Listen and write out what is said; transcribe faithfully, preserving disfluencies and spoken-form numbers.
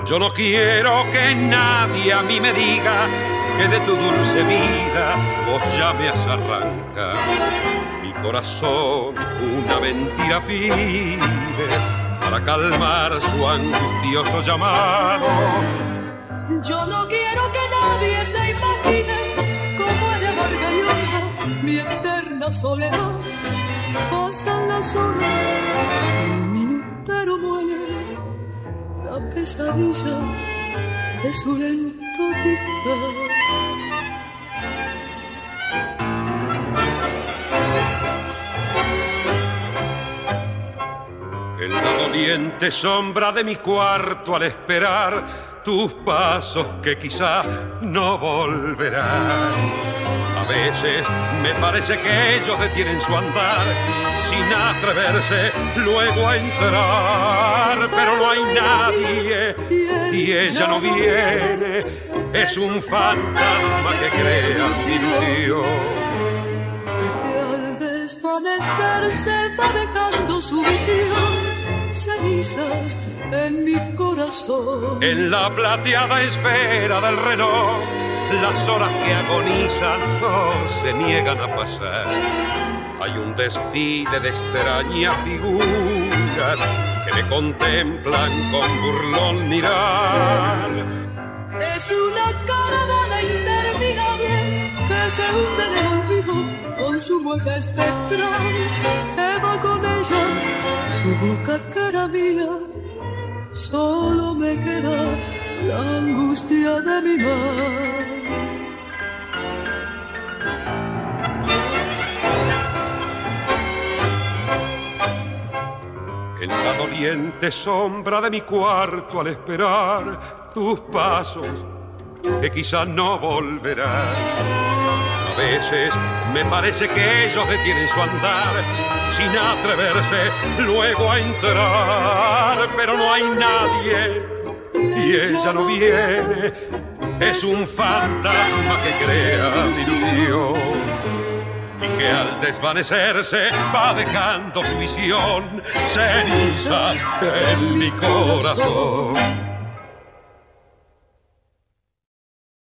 Yo no quiero que nadie a mí me diga que de tu dulce vida vos ya me has arrancado. Mi corazón una mentira pide para calmar su angustioso llamado. Yo no quiero que nadie se imagine cómo es de amarga y honda mi eterna soledad. Pasan las horas, el minutero muere la pesadilla de su lento dictar. En la doliente sombra de mi cuarto al esperar tus pasos que quizá no volverán. A veces me parece que ellos detienen su andar sin atreverse luego a entrar, pero no hay nadie y ella no viene, es un fantasma que crea ilusión. Que al desvanecerse va dejando su visión, cenizas en mi corazón. En la plateada esfera del reloj, las horas que agonizan no se niegan a pasar. Hay un desfile de extrañas figuras que me contemplan con burlón mirar. Es una caravana interminable que se hunde en el olvido con su mueca espectral. Se va con ella su boca cara mía, solo me queda la angustia de mi mar. En la doliente sombra de mi cuarto al esperar tus pasos que quizás no volverán. A veces me parece que ellos detienen su andar sin atreverse luego a entrar, pero no hay nadie y ella no viene, es un fantasma que crea ilusión y que al desvanecerse va dejando su visión cenizas en mi corazón.